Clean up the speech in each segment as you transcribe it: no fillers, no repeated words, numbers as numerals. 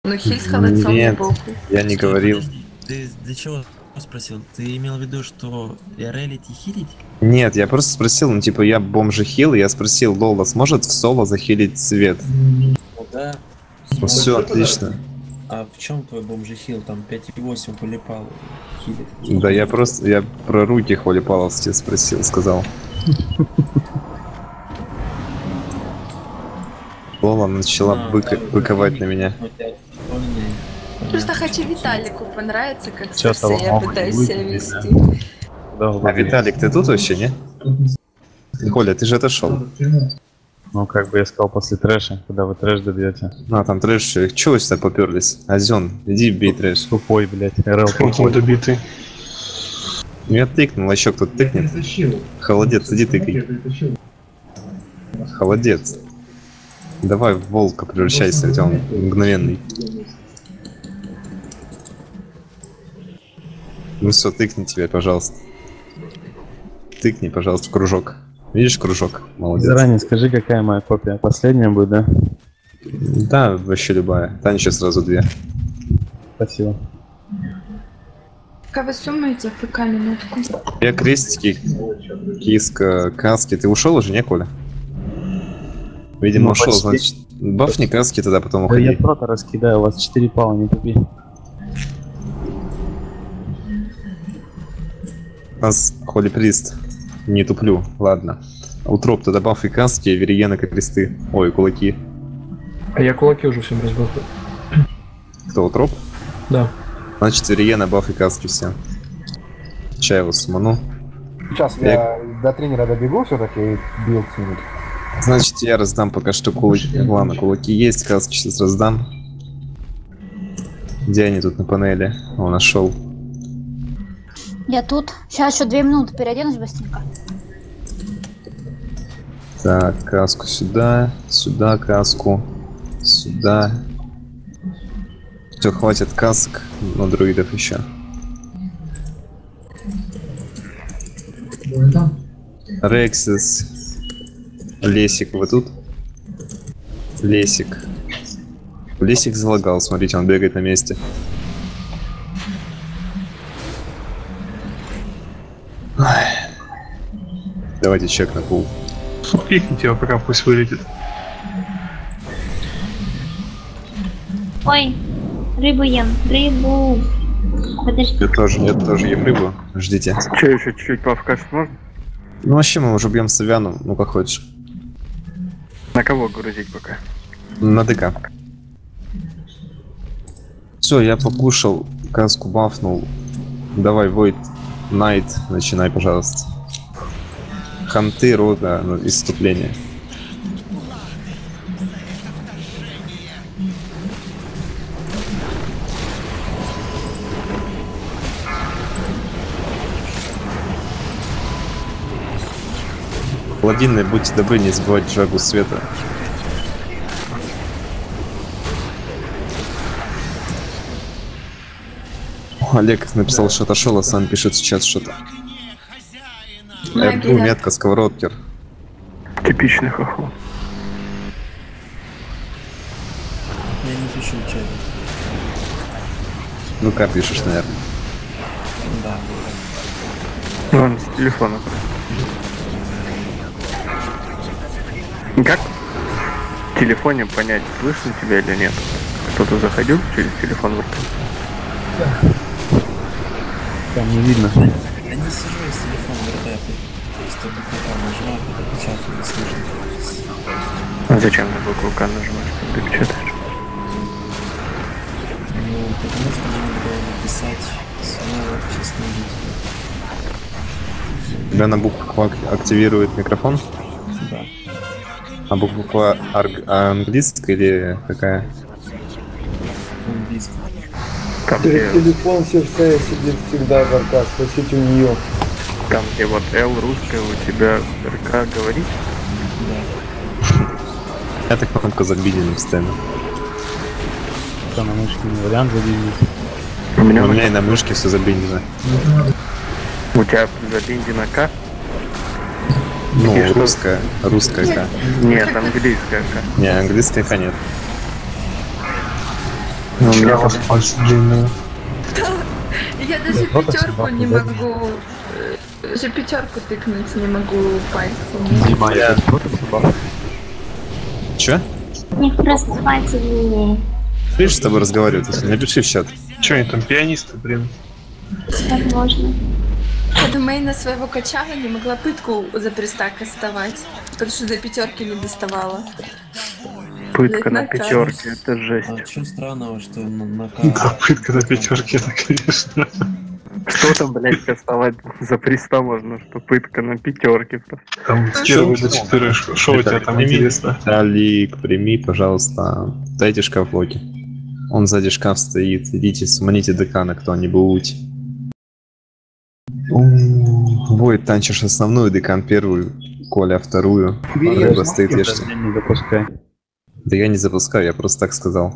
Ну, хиль с холодцом мне Нет, похуй. я не говорил. Ты для чего спросил? Ты имел в виду, что релить и хилить? Нет, я просто спросил, ну типа я бомжи хил, и я спросил, Лола сможет в соло захилить свет? Ну да. Ну все, отлично. А в чем твой бомжи хил? Там 5,8 полипал хилит. Да я про руки холипаловские спросил, сказал. Лола начала быковать на меня. Просто хочу Виталику понравится, как Чё-то с я ломал, пытаюсь не себя выглядит, вести. А Виталик, ты тут вообще, не? Коля, ты же отошел. Ну, как бы я сказал, после трэша, когда вы трэш добьете. А, там трэш, чего вы сюда поперлись? Азен, иди бей трэш. Тупой, блядь, РЛ Он тупой. добитый. Я тыкнул, а еще кто-то тыкнет. Холодец, иди тыкай. Холодец. Давай в волка превращайся, ведь он мгновенный. Ну все, тыкни теперь, пожалуйста. Тыкни, пожалуйста, в кружок. Видишь кружок? Молодец. Заранее скажи, какая моя копия. Последняя будет, да? Да, вообще любая. Таня сразу две. Спасибо. Как вы суммаете ФК минутку? Я крестики, киска, каски. Ты ушел уже, не, Коля? Видимо, Ну, ушел, почти. значит. Бафни каски тогда потом Да я уходи. прота раскидаю, у вас 4 пала, не тупи. У нас холиприст. Не туплю, ладно. Утроп, тогда баф и каски, вериена как кресты. Ой, кулаки. А я кулаки уже всем разбафил. Кто, утроп? Да. Значит, вериена, баф и каски все. Чаеву суману. Сейчас я до тренера добегу все-таки и билд сниму. Значит, я раздам пока что кулаки. Ладно, кулаки есть, каски сейчас раздам. Где они тут на панели? О, нашел. Я тут. Сейчас еще 2 минуты переоденусь быстренько. Так, каску сюда, сюда каску, сюда. Все, хватит каск, но друидов еще. Рексис. Лесик, вы тут? Лесик. Лесик залагал, смотрите, он бегает на месте. Ай. Давайте чек на пул. Пикните его, пока пусть вылетит. Ой, рыбу ем, рыбу. Подожди. Я тоже ем рыбу. Ждите. Че, еще чуть-чуть повкашить можно? Ну вообще мы уже бьем Савяну, ну как хочешь. На кого грузить пока? На ДК. Все, я покушал, каску бафнул. Давай, Войт, Найт, начинай, пожалуйста. Ханты, рога, ну, исступление. Паладины, будьте добры, не забывайте жагу света. О, Олег написал, что отошел, а сам пишет сейчас что-то. F2, метка, сковородкер. Типичный хохол. Я не пишу в чате. Ну как пишешь, наверное. Да. Вон с телефона. Как в телефоне понять, слышно тебя или нет? Кто-то заходил через телефон в рот? Там не видно. Я не сижу с телефоном в РТ, просто букву К нажимаю, когда печатаю, не слышно. А зачем на букву К нажимаешь, когда печатаешь? Ну, потому что надо было написать снова честно видео. Тебя на букву К активирует микрофон? Да. А буква К английская или какая? Английский. Там где, Телефон сердца сидит всегда в РК, спросите у нее. там, где вот L русская у тебя РК говорит? Я так кнопка забидена постоянно. Что на мышке не вариант забить. У меня, У меня и на мышке все забидено. у тебя забиндена К? Ну, И что? русская К. Нет, английская К. Не, английская К нет. У меня у вас пальцы длинные. Я даже Вот это пятерку собака, не да? могу. Даже пятерку тыкнуть не могу пальцем. Дима, я против собак. Чё? У них просто пальцы длиннее. Видишь, с тобой разговаривают, если напиши в чат. Че они там, пианисты, блин? Возможно. Я думаю, на своего качага не могла пытку за пристак оставать, потому что до пятерки не доставала. Пытка на Блядь, пятерке, это жесть. А чё странного, что на Да, пытка на пятерке, это, конечно. Что там, блядь, доставать за приста можно, что пытка на пятерке просто. Там с первой до 4. Что у тебя там Прими. интересно? Алик, прими, пожалуйста. Дайте шкаф Локи. Он сзади шкаф стоит. Идите, сманите декана кто-нибудь. Войд, танчишь основную, декан первую, Коля вторую. Рыба стоит, ешьте. Не запускай. Да я не запускаю, я просто так сказал.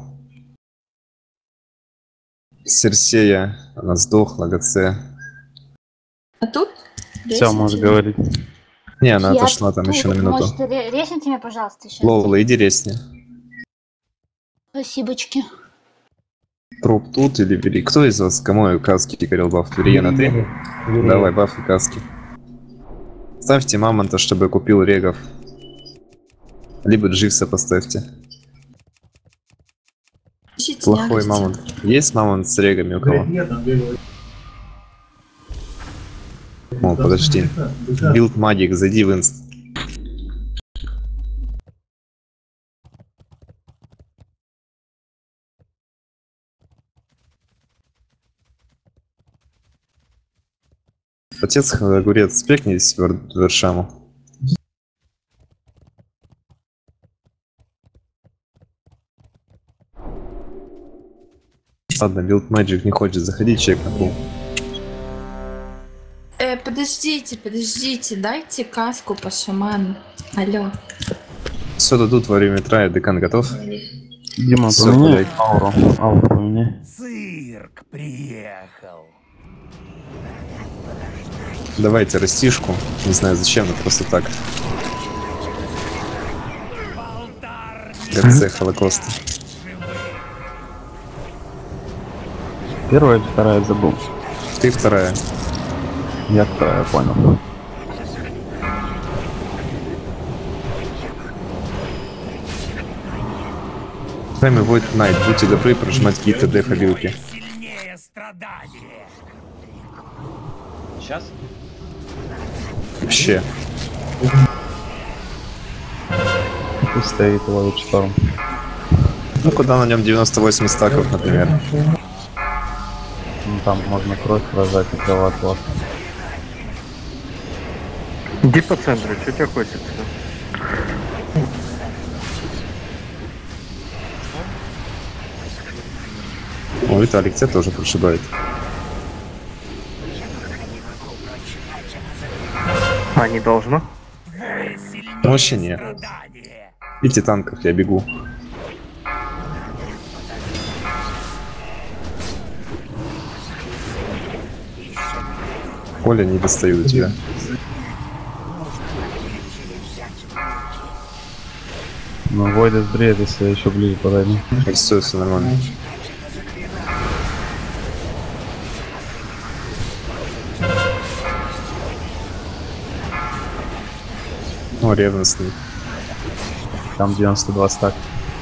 Серсея, она сдохла, ГЦ. А тут? Все, можешь говорить. Не, она Я отошла там тут. еще на минуту. Может, резните меня, пожалуйста, еще. Лола, иди резни. Спасибочки. Труп тут или бери? Кто из вас кому каски горел баф? Верена, ты? Давай, баф и каски. Ставьте мамонта, чтобы купил регов. Либо Дживса поставьте. Ищите Плохой ягодицы. мамонт. Есть мамонт с регами у кого? О, подожди. Билд магик, зайди в инст. Отец огурец, спекнись в Вершаму. Ладно, билд Magic не хочет заходить, чек на пол. Подождите, дайте каску по шаману. Алло. Все дадут во время трая, декан готов? Дима, Всё, поменяй блядь. ауру. Ауру поменяй. Цирк приехал. Давайте растишку. Не знаю зачем, но просто так. ГЦ Холокоста. Первая или вторая забыл. Ты вторая. Я вторая, понял. Тайм Void Knight, будьте добры прожимать какие-то деф-обилки. Сильнее страдания. Вообще. Пусть стоит, ловит шторм. Ну куда на нем 98 стаков, например. Ну, там можно кровь рожать и кровоотвод. Иди по центру, что тебе хочется? О, Виталик, тебя тоже прошибает. А, не должно? Ну, вообще нет. Видите танков, я бегу. Коля, не достаю до тебя. Ну, Войда сбреет, если я еще ближе подойду. Все нормально. О, ревностный. Там 92 стак.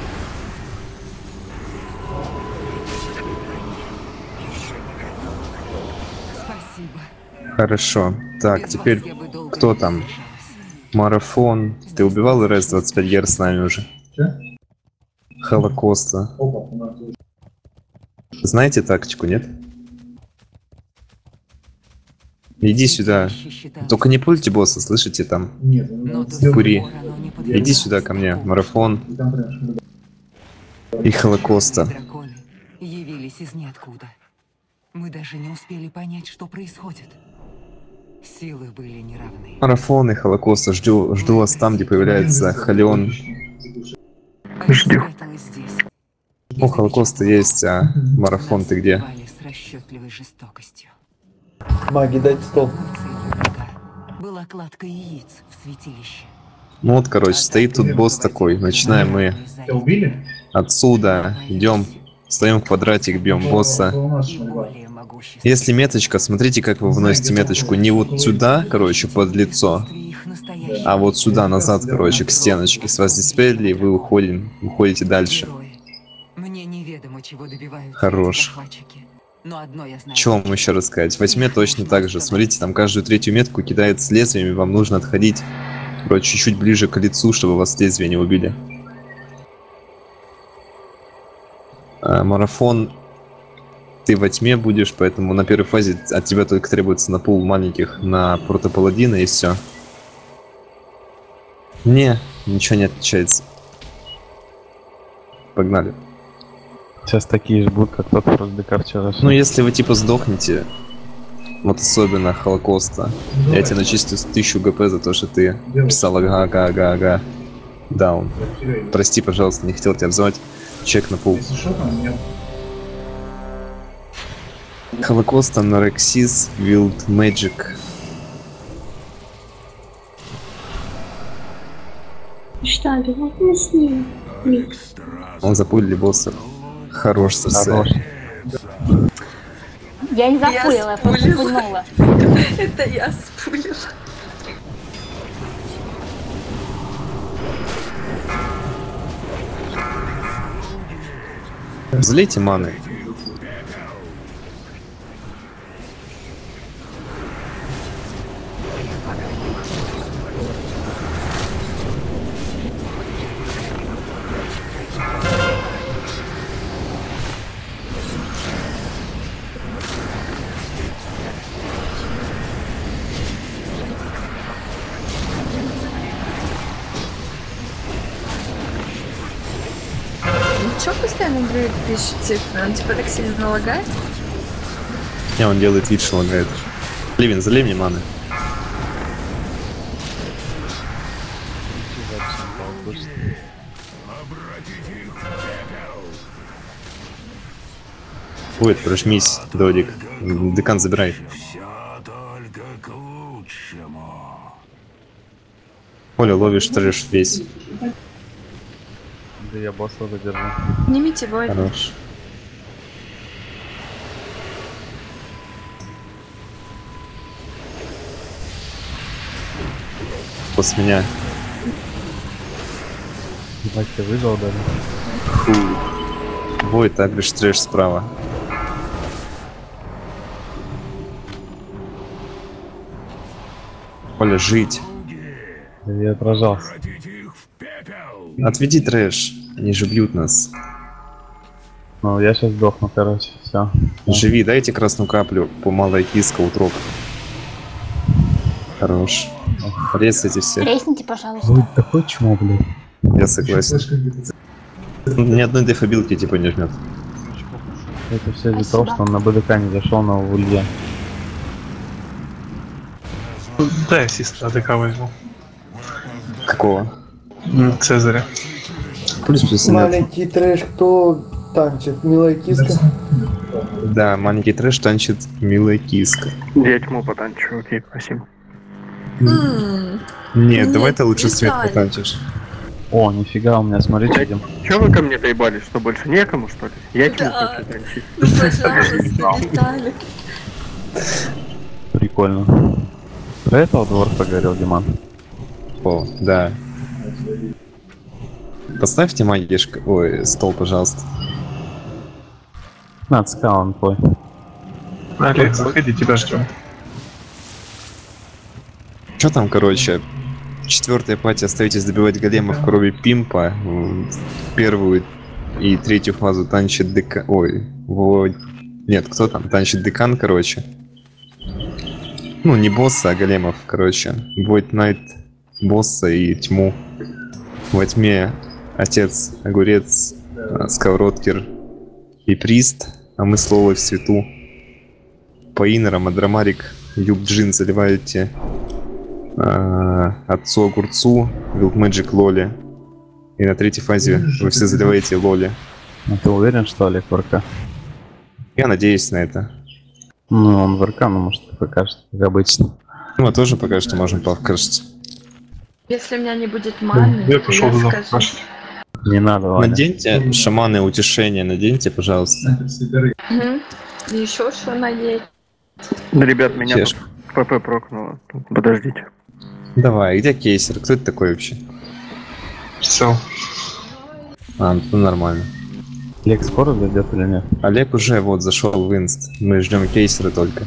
Хорошо. Так, теперь кто там? Марафон. Ты убивал РС 25 Герц с нами уже? Холокоста. Знаете тактику, нет? Иди сюда. Только не пульте босса, слышите там? Кури. Иди сюда ко мне, Марафон. И Холокоста. Драконы явились из ниоткуда. Мы даже не успели понять, что происходит. Силы были неравны. Марафон и Холокоста. Жду вас там, где появляется Халион. Ждем. О, Холокоста есть, а Марафон ты где? С расчетливой жестокостью. Маги, дайте стол. Была кладка яиц в святилище. Ну вот, короче, стоит тут босс такой. Начинаем мы отсюда. Идем Встаем в квадратик, бьем босса. Более могущественны. Если меточка, смотрите, как вы вносите меточку. Не вот сюда, короче, под лицо, Их настоящие а вот сюда, назад, короче, к стеночке. С вас диспели, и вы уходите дальше. герои. Мне неведомо, чего добиваются Хорош. эти захватчики. Но одно я знаю. Что вам еще рассказать? В 8 точно так же. Смотрите, там каждую третью метку кидает с лезвиями, вам нужно отходить, короче, чуть-чуть ближе к лицу, чтобы вас лезвия не убили. Марафон ты во тьме будешь, поэтому на первой фазе от тебя только требуется на пул маленьких на протопаладина и все. Не, ничего не отличается. Погнали. Сейчас такие же будут, как тот ДК вчера. Ну, если вы типа сдохнете, вот особенно Холокоста, я тебе начислю 1000 ГП за то, что ты писал ага. Даун. Прости, пожалуйста, не хотел тебя взывать. Чек на пул. Холокоста, Нарексис, Wild Magic. Что, обязательно с ним? Он запулили босса. Хорош, Хорош. Я не запулила, я просто спулила. пульнула. Это я спулила. Залейте маны. Чё постоянно Дрейк пишет цифры? Он типа так сильно лагает? Не, он делает вид, что лагает. Ливин, залей мне маны. Ой, прожмись, Додик. Декан забирай. Все только к лучшему. Оля, ловишь трэш весь. Да я босса задержу. Снимите бой. Хорош. После меня. Ебать, я выжил даже. Бой, так лишь трэш справа. Оля, жить. Я отражался. Отведи трэш. Они же бьют нас. Ну, я сейчас сдохну, короче, все. Живи, дайте красную каплю по малой киска утроп. Хорош. Резайте все. Тресните, пожалуйста. Ой, такой чмо, блядь. Я согласен. Ни одной дефабилки типа не жмет. Это все из-за Спасибо. того, что он на БДК не зашел на улье. Да, я сестра ДК возьму. Какого? Цезаря. Плюс нет. Маленький трэш, кто танчит? Милая киска? Да, маленький трэш танчит милая киска. Я тьму потанчу, окей, спасибо. Нет, давай ты лучше не свет надо. потанчишь. О, нифига, у меня, смотрите, идем. Чё вы ко мне доебались, что больше некому, что ли? Я тьму Да. хочу танчить. Ну, пожалуйста, Виталик. Прикольно. Про этого двор поговорил, Диман. О, да. Поставьте магишка. Ой, стол, пожалуйста. На, скаун твой. Олег, заходи, тебя ждем. Что там, короче? Четвертая пати, остаетесь добивать големов крови Пимпа. Первую и третью фазу танчит ДК. Ой, нет, кто там? Танчит Декан, короче. Ну, не босса, а големов, короче. Void Knight босса и тьму. Во тьме отец, огурец, сковородкер и прист, а мы слово в свету. По инерам Адрамарик, Юбджин заливаете отцу огурцу, Wild Magic Лоли. И на третьей фазе вы все заливаете Лоли. А ты уверен, что Олег в РК? Я надеюсь на это. Ну, он в РК, но может покажет, как обычно. Ну, мы тоже пока что можем покажется. Если у меня не будет маны, Я то пошел я туда скажу. покажет. Не надо, Ваня. Наденьте шаманы утешения, наденьте, пожалуйста. И еще что надеть? Ребят, меня Чешка. тут ПП прокнуло. Подождите. Давай, где кейсер? Кто это такой вообще? Все. А, ну нормально. Олег скоро зайдет или нет? Олег уже вот зашел в инст. Мы ждем кейсера только.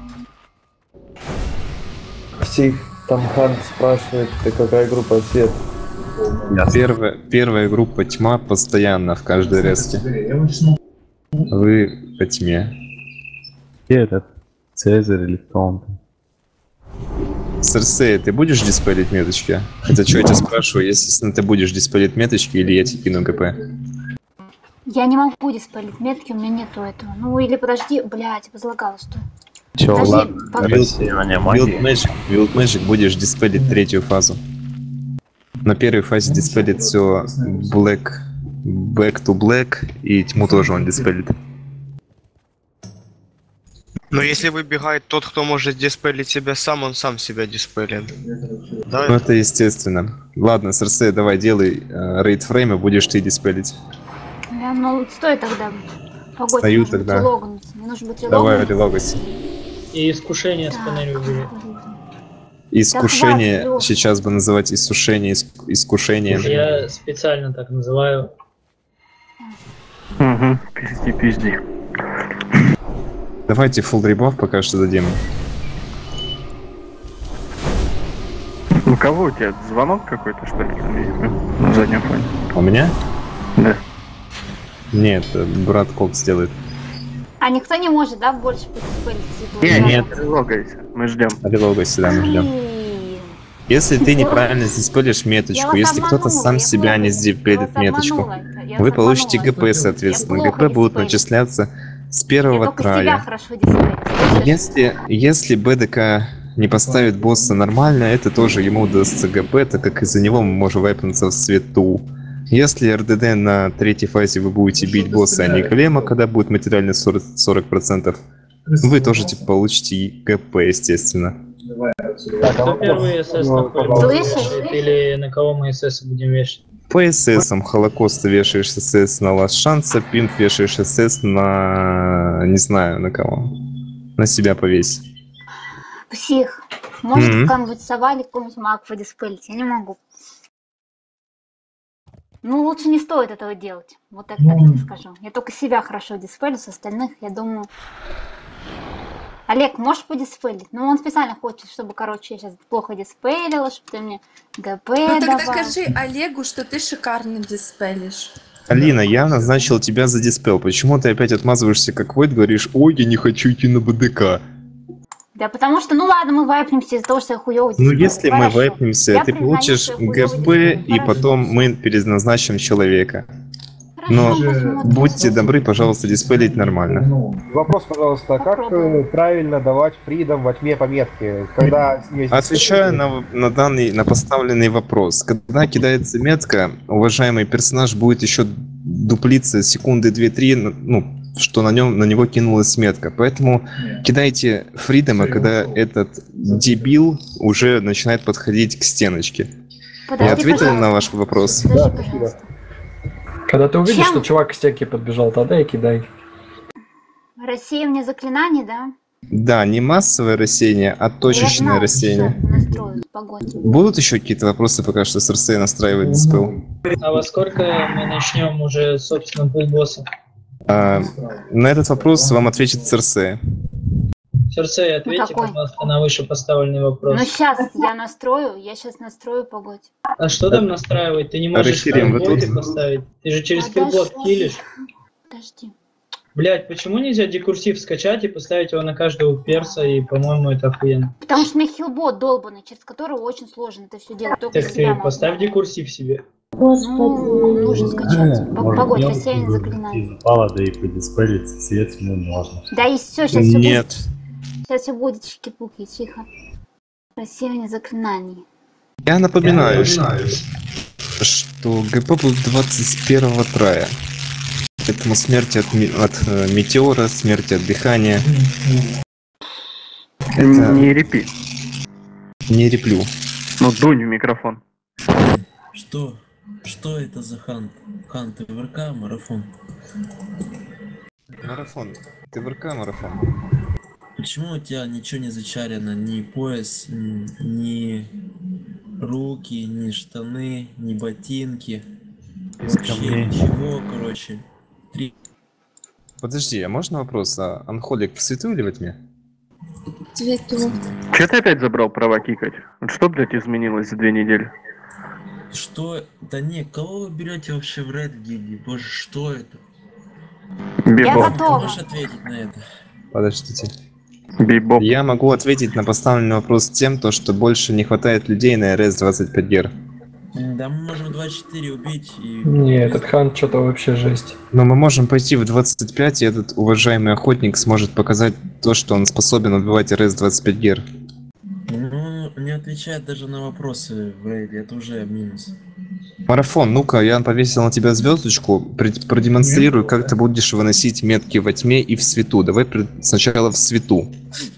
Псих, там Хан спрашивает, ты какая группа свет? Первая группа тьма постоянно в каждой резке. Вы по тьме. Где этот? Цезарь или кто он там? Серсея, ты будешь диспелить меточки? Хотя что я тебя спрашиваю, естественно, ты будешь диспелить меточки или я тебе кину ГП? Я не могу диспелить метки, у меня нету этого. Ну или подожди, блядь, возлагала, что? Чё, Подожди, ладно, погоди. рассеивание магии. Build Magic будешь диспелить третью фазу. На первой фазе диспелит все Back to Black, и тьму тоже он диспелит. Но если выбегает тот, кто может диспелить себя сам, он сам себя диспелит. Да? Ну это естественно. Ладно, Серсея, давай делай рейд фрейм, и будешь ты диспелить. Я, ну, стой тогда. Погодь, Стою мне нужно тогда. быть релогнуться. Мне нужно быть Давай релогнуться. релогайся. И искушение с панелью убери. Искушение, хватит, сейчас бы называть иссушение, искушение. Я специально так называю. Угу, пизди. Давайте full ребаф пока что дадим. У кого у тебя звонок какой-то, что ли, там есть, да? На заднем фоне? У меня? Да. Нет, брат Кокс делает. А никто не может, да, больше подиспелить? Нет. Релогайся, мы ждем. Релогайся, да, мы ждем. Если ты неправильно диспелишь меточку, если кто-то сам себя не диспелит меточку, вы получите ГП, соответственно. ГП будут начисляться с первого трая. Если БДК не поставит босса нормально, это тоже ему дастся ГП, так как из-за него мы можем вайпнуться в свету. Если РДД на третьей фазе вы будете бить босса, а не голема, когда будет материальность 40%, вы тоже типа получите ГП, естественно. Кто первый СС находит? Или на кого мы СС будем вешать? По ССам Холокоста вешаешь СС на Лast Шанса, Пинт вешаешь СС на... не знаю на кого. На себя повесь. Псих, может кому-нибудь сова или какому-нибудь магу подиспелить? Я не могу. Ну, лучше не стоит этого делать. Вот так я тебе скажу. Я только себя хорошо диспелю, с остальных, я думаю... Олег, можешь подиспелить? Ну, он специально хочет, чтобы, короче, я сейчас плохо диспелила, чтобы ты мне ГП Ну тогда давал. скажи Олегу, что ты шикарно диспелишь. Алина, я назначил тебя за диспел. Почему ты опять отмазываешься как Войд, говоришь, ой, я не хочу идти на БДК? Да потому что, ну ладно, мы вайпнемся из-за того, что я хуёво Ну диспелю. если мы Хорошо. вайпнемся, Я ты признаю, получишь что я хуёво ГП, диспелю. и потом мы переназначим человека. Но посмотрим. будьте добры, пожалуйста, диспелить нормально. Вопрос, пожалуйста, а как правильно давать фридом во тьме пометки? Когда есть... Отвечаю на поставленный вопрос. Когда кидается метка, уважаемый персонаж будет еще дуплиться секунды 2-3, ну, что на него кинулась метка. Поэтому кидайте фридома, когда этот дебил уже начинает подходить к стеночке. Я ответил на ваш вопрос? Да, пожалуйста. Когда ты увидишь, Чем? что чувак к стенке подбежал, тогда и кидай. Рассеивание заклинаний, да? Да, не массовое рассеяние, а точечное рассеяние. Настрою, погодь. Будут еще какие-то вопросы, пока что Серсей настраивает диспел? А во сколько мы начнем уже, собственно, полбосса? На этот вопрос вам ответит Серсея. Сердце, ответьте, пожалуйста, на вышепоставленный вопрос. Ну сейчас я настрою, погодь. А что там настраивать? Ты не можешь скиллботы поставить? Ты же через скиллбот киллишь. Подожди. Блять, почему нельзя декурсив скачать и поставить его на каждого перса, и, по-моему, это охуенно. Потому что у меня хилбот долбанный, через которого очень сложно это все делать. Только Так себя ты могу. поставь декурсив себе. Ну, нужно скачать. Погодь, рассеяние заклинаний. Запала, да и подиспелить свет ему можно. Да и все, сейчас Нет. Сейчас все будет чики-пуки, тихо. Рассеяние заклинаний. Я напоминаю, что ГП будет 21-го трая. Поэтому смерть от метеора, смерть от дыхания. Не репи. Не реплю. Ну, дунь в микрофон. Что? Что это за хант? Хант ВРК, марафон? Марафон. Ты в РК марафон. Почему у тебя ничего не зачарено? Ни пояс, ни руки, ни штаны, ни ботинки. Вообще ничего, короче. Подожди, а можно вопрос? А Анхолик в свету или во тьме? Цвету. Че ты опять забрал права кикать? Вот что, блядь, изменилось за 2 недели? Что? Да не, кого вы берете вообще в Red Guild? Боже, что это? Бибоп. Ты можешь ответить на это? Подождите. Бибоп. Я могу ответить на поставленный вопрос тем, что больше не хватает людей на РС 25 гер. Да мы можем 24 убить и... Не, этот хант что-то вообще жесть. Но мы можем пойти в 25, и этот уважаемый охотник сможет показать то, что он способен убивать РС 25 гер. Ну, не отвечает даже на вопросы в рейде, это уже минус. Марафон, ну-ка, я повесил на тебя звездочку, продемонстрируй, как ты будешь выносить метки во тьме и в свету. Давай сначала в свету.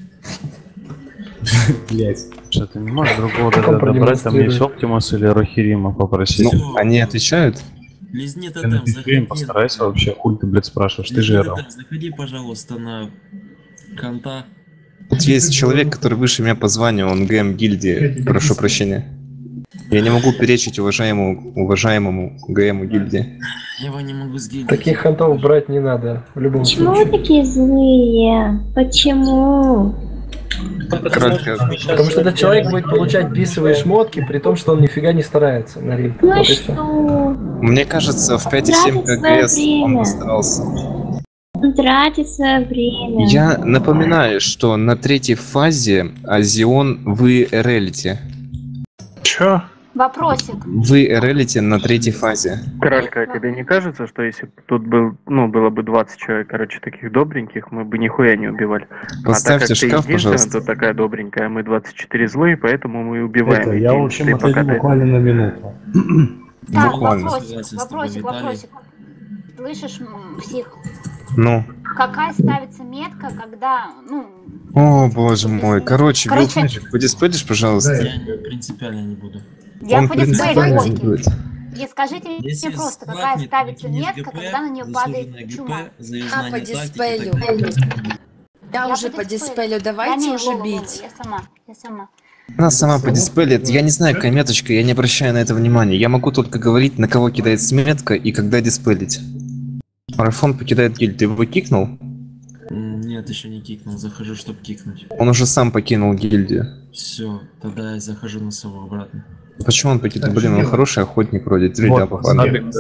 Блять. Что ты не можешь другого добрать, там есть Оптимус или Рохирима попросить? Ну, они отвечают? Лизни Ты на пиздрим постарайся вообще, хуй ты, блядь, спрашиваешь, ты же РЛ. Заходи, пожалуйста, на конта. Тут есть человек, который выше меня по званию, он ГМ гильдии, прошу прощения. Я не могу перечить уважаемому ГМу гильдии. Я его не могу с гильдии. Таких хантов брать не надо, в любом Почему случае. вы такие злые? Почему? Потому что этот человек будет получать писовые шмотки, при том, что он нифига не старается на ринг. Ну и Вот и что? Мне кажется, в 5,7 КГС он постарался. Тратит свое время. Я напоминаю, что на 3-й фазе Азион вы РЛите. Чё? Вопросик. Вы РЛите на 3-й фазе. Кралька, тебе не кажется, что если бы тут было бы 20 человек, короче, таких добреньких, мы бы нихуя не убивали? Поставьте а так как шкаф, ты пожалуйста. тут такая добренькая, а мы 24 злые, поэтому мы и убиваем. Это, эти я, в общем, инсты, пока отойду ты- буквально на минуту. Так, Буквально. вопросик. Слышишь, псих? Ну. Какая ставится метка, когда, ну... О, боже мой. Короче, Короче- Вилтмэджик, подиспелишь, пожалуйста. Я принципиально не буду. Я Он по дисплею принципиально не фотки. будет. И скажите Если мне просто, какая сплатнет ставится накинет метка, ГП, когда на нее заслуженная падает ГП, чума? за ее А, знание по тактики и дисплею. так далее. Я уже по дисплею, давайте не, уже Лола, бить. я сама. Она сама по дисплею. Я не знаю, какая меточка, я не обращаю на это внимания. Я могу только говорить, на кого кидается метка и когда диспелить. Марафон покидает гильд. Ты его кикнул? Нет, еще не кикнул, захожу, чтобы кикнуть. Он уже сам покинул гильдию. Все, тогда я захожу на сову обратно. Почему он покинул? Блин, он хороший охотник вроде. Ты Вот, да, попали.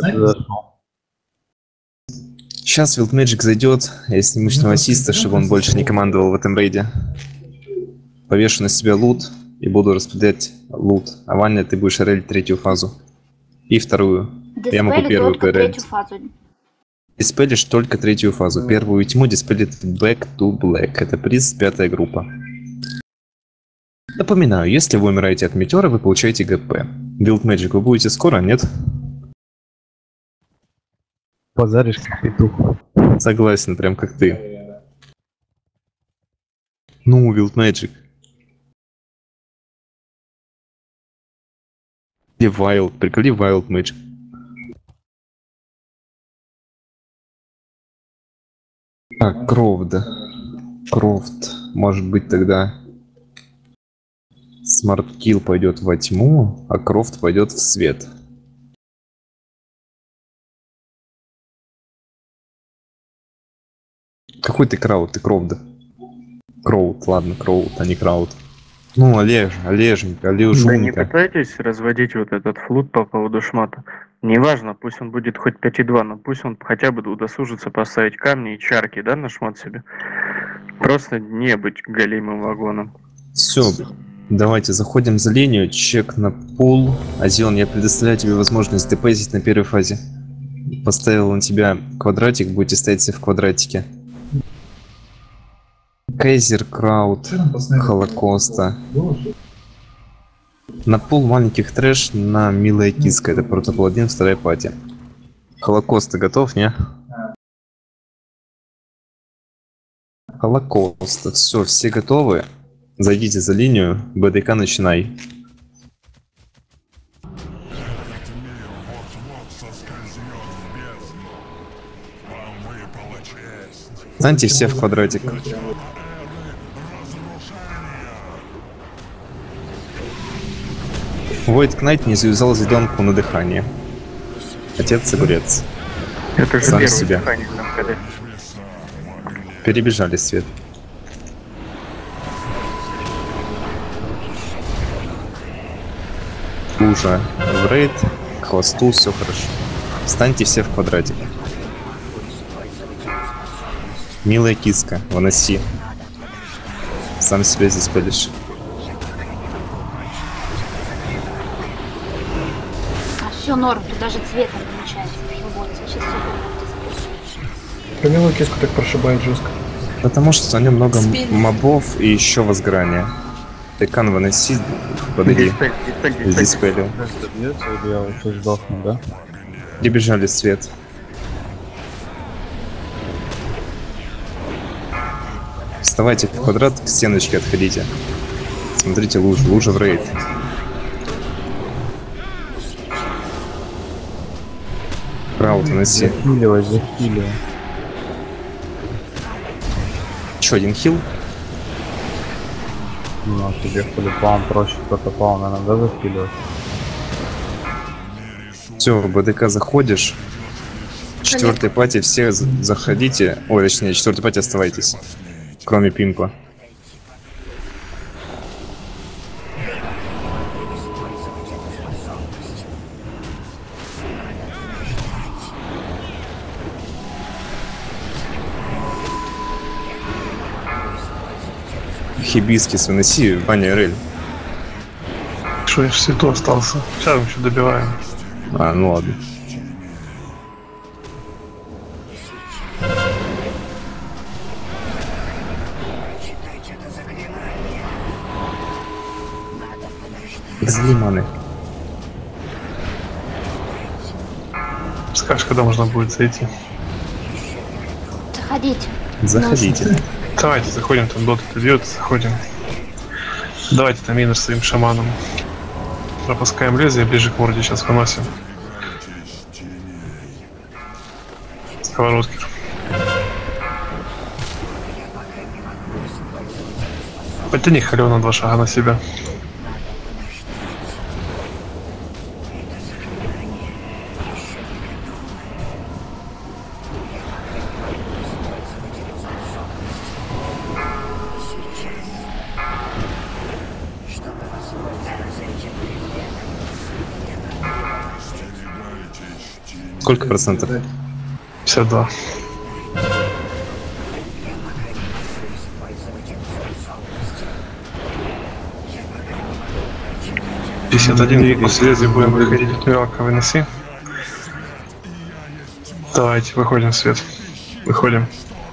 Сейчас Вилтмэджик зайдет, я сниму с него ассиста, чтобы он больше не командовал в этом рейде. Повешу на себя лут и буду распределять лут. А Ваня, ты будешь релить 3-ю фазу. И 2-ю. Я могу Диспелит 1-ю только порелить. 3-ю фазу. Диспелишь только 3-ю фазу. 1-ю тьму диспелит Back to Black. Это приз 5-я группа. Напоминаю, если вы умираете от метеора, вы получаете ГП. Вилтмэджик, вы будете скоро, нет? Базаришь как петух. Согласен, прям как ты. Ну, Вилтмэджик. Где Вайлд? Приколи Вайлд Мэджик. Так, Крофт. Крофт. Может быть тогда Смарткилл пойдет во тьму, а Крофт пойдет в свет. Какой ты Краут? Ты Крофт. Кроут, ладно, Кроут, а не Краут. Ну, Олеженька, Да не Олежунька. пытайтесь разводить вот этот флут по поводу шмата. Неважно, пусть он будет хоть 5,2, но пусть он хотя бы удосужится поставить камни и чарки, да, на шмат себе. Просто не быть голимым вагоном. Все, давайте заходим за линию, чек на пул. Азион, я предоставляю тебе возможность депозить на 1-й фазе. Поставил на тебя квадратик, будете стоять все в квадратике. Кейзер, Краут, Холокоста. На пул маленьких трэш на Милая Киска. Это протокол 1, 2-я пати. Холокост, ты готов, не? Холокост. Все готовы? Зайдите за линию. БДК начинай. Станьте все в квадратик. Войд Кнайт не завязал зеленку на дыхание. Отец-огурец. Это же сам первое себя. дыхание в МКД. Перебежали свет. Лужа в рейд, к хвосту, все хорошо. Встаньте все в квадратик. Милая киска, выноси. Сам себя здесь пылишь. А все норм, тут даже цвета получается. Вот, сейчас все будет. Про милую киску так прошибает жестко. Потому что на нем много Спин. мобов и еще возграния. Текан выноси, подойди. Диспелил. Бьется, или я вообще сдохну, да? Прибежали свет. Вставайте в квадрат, к стеночке отходите. Смотрите лужу, лужа в рейд. Краут выноси. Захиливай, захиливай. Еще один хил. Ну, а тебе по-любому проще протопал, наверное, да, захиливать? Все, в БДК заходишь. Четвертой пати все заходите. Ой, точнее, четвертой пати оставайтесь. Кроме Пимпа. Хибискис выноси, Ваня РЛ. Что я в свету остался? Сейчас мы еще добиваем. А, ну ладно. Залиманы. Скажешь, когда можно будет зайти? Заходите. Заходите. Давайте заходим, там дот идет, заходим. Давайте там минер своим шаманом. Пропускаем лезвие, ближе к морде сейчас выносим. Сковородкер. Потяни халё на 2 шага на себя. Сколько процентов? 52. После лезвия будем выходить от мелко, выноси. Давайте, выходим в свет. Выходим.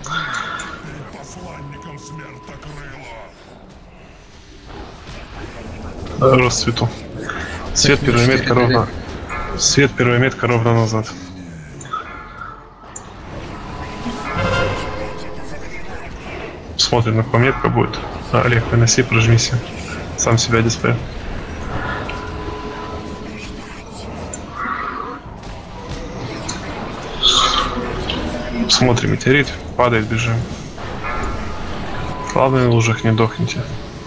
Рост свету. Свет первая метка ровно. Свет первая метка ровно назад. Смотрим, на какую метка будет. Олег, выноси, прожмись. Сам себя дисплей. Смотрим, метеорит, падает, бежим. Главное, на лужах не дохните.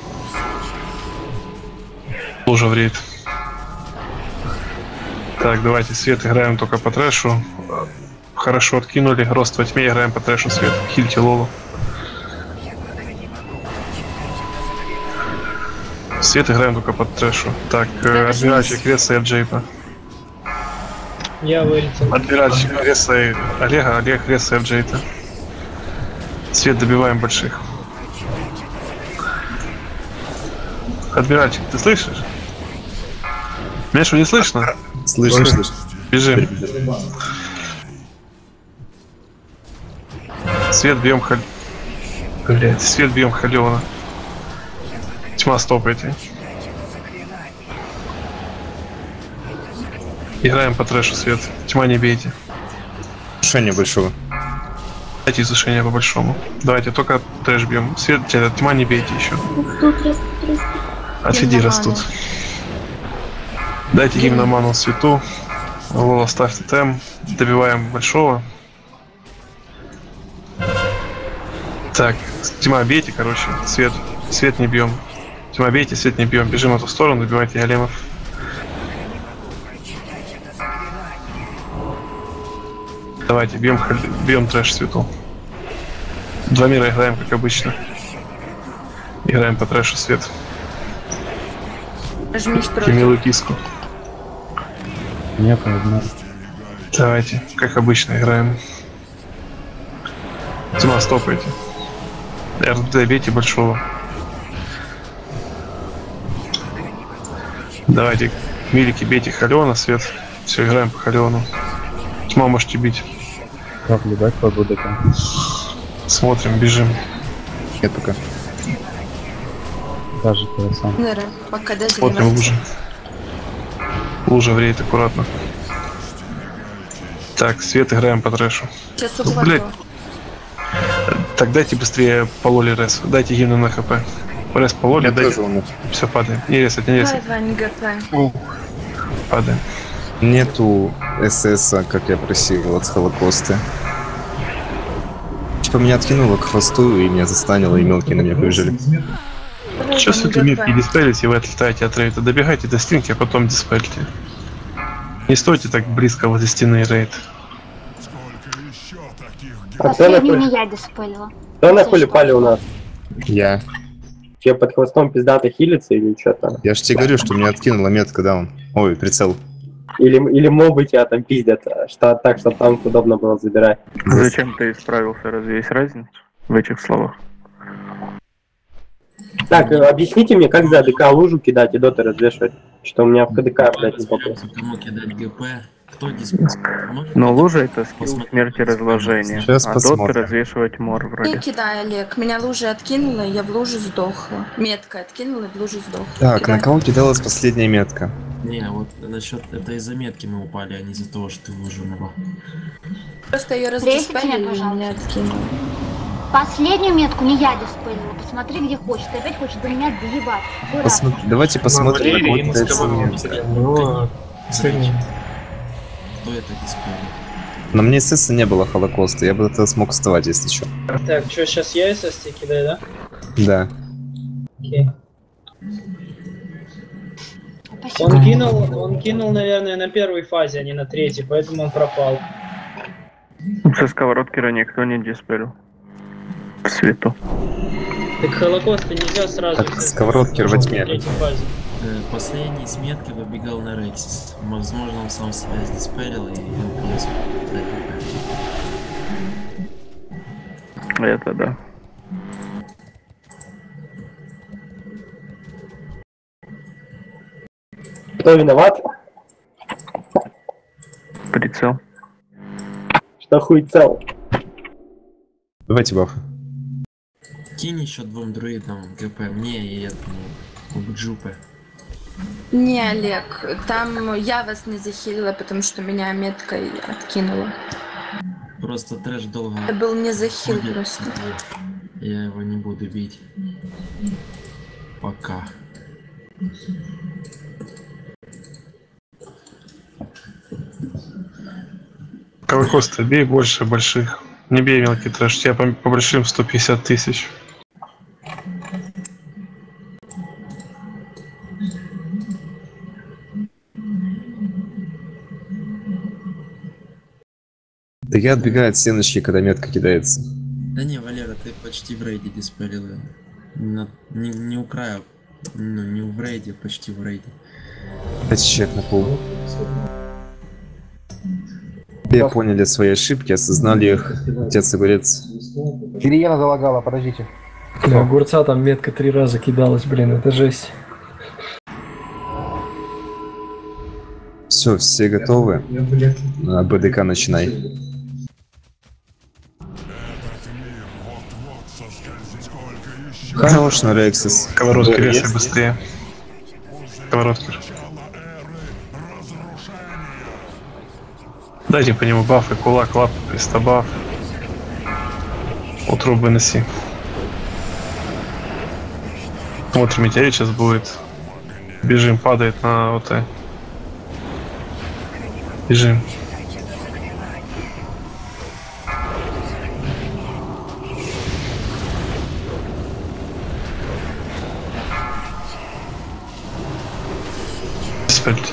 Лужа в рейд. Так, давайте свет играем только по трэшу. Хорошо откинули. Рост во тьме, играем по трэшу свет. Хильте Лолу. Свет играем только по трэшу. Так, адмиральчик Реса и Джейпа. Я вылетел. Адмиральчик Реса и Олега, Олег Реса и Джейта. Свет добиваем больших. Адмиральчик, ты слышишь? Меня что, не слышно? Слышно, слышно. Бежим. Свет бьем Блять, свет бьем Халеона. Тьма, стопайте. Играем по трэшу свет. Тьма, не бейте. Решение большого. Дайте изушение по большому. Давайте только трэш бьем. Свет, тьма, не бейте еще. Отсиди, растут. Дайте им на ману свету. Лола, ставьте тем. Добиваем большого. Так, тьма, бейте, короче, свет не бьем. Тьма, бейте, свет не бьем. Бежим в эту сторону, добивайте големов. Давайте, бьем трэш свету. Два мира играем, как обычно. Играем по трэшу свет. Милую киску. Нет, одна. Давайте, как обычно играем. Тьма, стопайте. РД, бейте большого. Давайте, милики, бейте Халиона, свет. Все, играем по Халиону. Тьма, можете бить. Как либать по БДК? Смотрим, бежим. Нет пока. Даже ты сам. Пока Смотрим лужи. Лужа вреет аккуратно. Так, свет, играем по трэшу. Сейчас Ну, блядь. уплату. Так, дайте быстрее по лоли рес. Дайте гимну на хп. Рес по лоли, дайте. Все, падаем. Не ресать, не ресать. Давай, Вань, ГП. Падаем. Нету ССа, как я просил, от Холокоста. Типа меня откинуло к хвосту и меня застанило, и мелкие на меня побежали. Сейчас эти метки диспелите, вы отлетаете от рейда. Добегайте до стенки, а потом диспельте. Не стойте так близко возле стены рейд. Последнюю не я диспелила. Кто на хули пали у нас? Я. Че, под хвостом пиздато хилится или что-то? Я же тебе говорю, что меня откинула метка даун. Ой, прицел. Или мобы тебя там пиздят, что так, чтобы танк удобно было забирать. Зачем ты исправился? Разве есть разница в этих словах? Так, объясните мне, как за АДК лужу кидать и доты развешивать? Что у меня в КДК, блядь, не попался. Кому кидать ГП? Кто диспелил? Но лужа это скилл смерти разложения, Сейчас а доты посмотрим. развешивать мор Не вроде. кидай, Олег. Меня лужа откинула, и я в лужу сдохла. Метка откинула, и в лужу сдохла. Так, Кидай. на кого кидалась последняя метка? Не, вот насчет это из-за метки мы упали, а не из-за того, что ты выжимала. Просто ее Рейсите раздиспелили, меня, и пожалуйста. меня откинула. Последнюю метку не я диспелила. Посмотри, где хочешь. Ты опять хочешь до меня доебать. Дурак. Давайте посмотрим, на кого кидается метка. Кто это диспелил? На мне ССа не было Холокоста, я бы это смог вставать, если что. Так, что, сейчас я СС кидаю, да? Да. Окей. Он кинул, наверное, на первой фазе, а не на третьей, поэтому он пропал. Со сковородкера никто не диспелил. В свету. Так Холокоста нельзя сразу. Так, сковородкер во тьме. На третьей фазе. Последний с метки выбегал на Рексис. Возможно, он сам себя диспелил и ЛПС. Это да. Кто виноват? Прицел. Что хуй цел? Давайте бафы. Кинь еще двум друидам ГП, мне и этому Джупе. Не, Олег, там я вас не захилила, потому что меня меткой откинула. Просто трэш долго. Это был не захил ходит, просто. Я его не буду бить. Пока. Холокоста, бей больше больших. Не бей мелкий трэш, тебя по большим 150 тысяч. Да я отбегаю от стеночки, когда метка кидается. Да не, Валера, ты почти в рейде диспелил ее. Не у края, ну не в рейде, почти в рейде. 5 человек на пол. Все поняли свои ошибки, осознали их. Отец огурец. Сирена залагала, подождите. Бля, огурца там метка 3 раза кидалась, блин, это жесть. Все, все готовы? БДК начинай. Хорош на Рексис. Сковородкер, если быстрее. Сковородкер. Дайте по нему бафы, кулак, лап, кристобаф. Утру выноси. Смотрим, метеорит сейчас будет. Бежим, падает на ОТ. Бежим. спелите.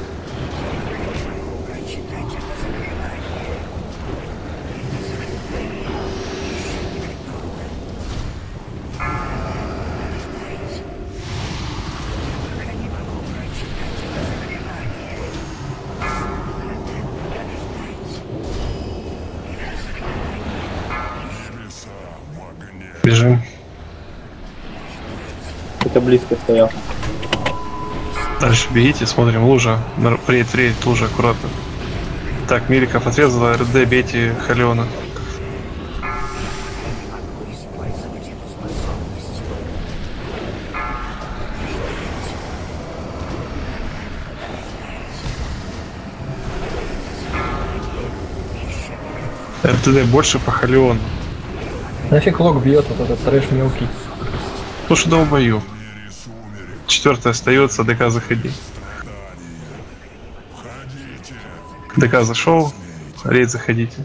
Бежим. Это близко стоял. Дальше бегите, смотрим, лужа. Приедет лужа, аккуратно. Так, Миликов отрезала, РД, бейте Халиона. РТД больше по Халиону. Нафиг лог бьет вот этот трэш мелкий. Слушай, да убою. 4 остается, ДК заходи. ДК зашел, рейд заходите.